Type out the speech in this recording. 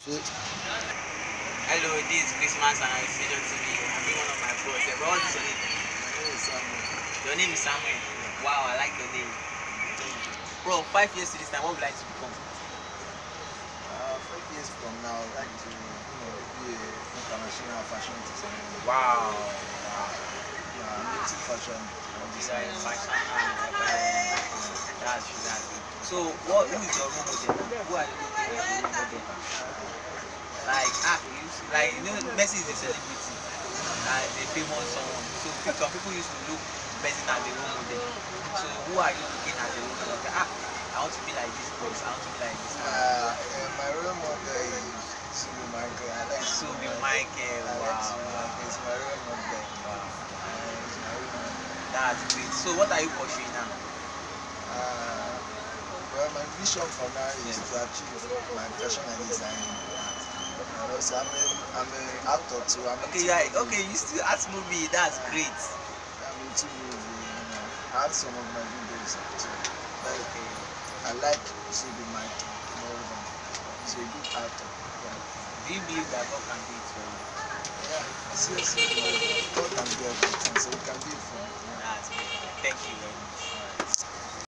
Hello, this is Christmas and I see TV. I'm being one of my bros. But what's your name? My name is Samuel. Your name is Samuel. Wow, I like your name. Bro, 5 years to this time, what would you like to become? 5 years from now, I'd like to be an international fashion designer. Wow. I'm into fashion. Design, fashion, that's true. So, who is your role model? Who are you looking at your role model? Messi is a celebrity and a famous someone. So some people used to look Messi as a role model. So who are you looking at the role model? I want to be like this boss. I want to be like this. My role model is Zubu. I like Zubu. Wow. It's my role model. Wow. It's my role model. That's great. So what are you pursuing now? Well, my vision for now is to achieve my fashion and design. And also, I'm an actor too. You still act movie. That's great. I'm into movie. I have some of my videos too. I like to be my more than. He's a good actor. Yeah. Do you believe that God can do it for you? Yeah, seriously, God can do everything, so we can do it for him. That's great. Thank you very much.